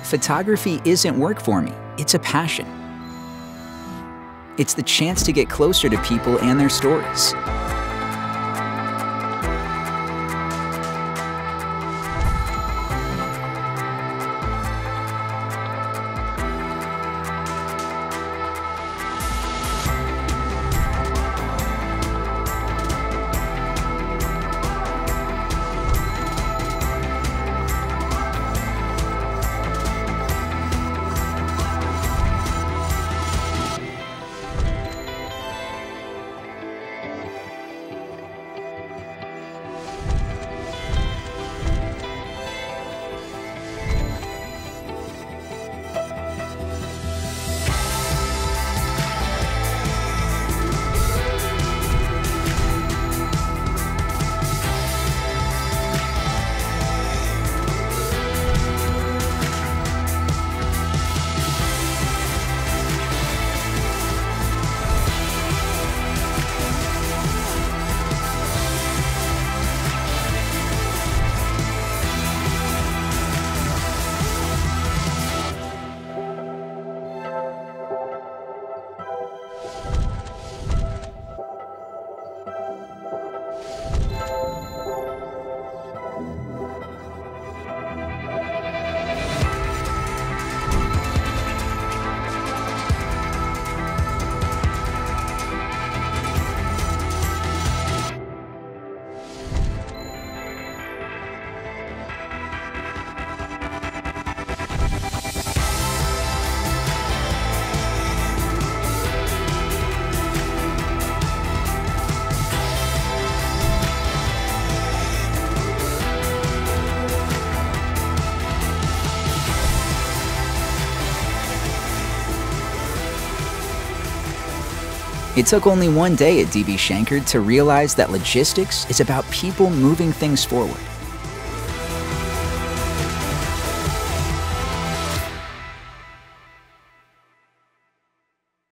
Photography isn't work for me, it's a passion. It's the chance to get closer to people and their stories. It took only one day at DB Schenker to realize that logistics is about people moving things forward.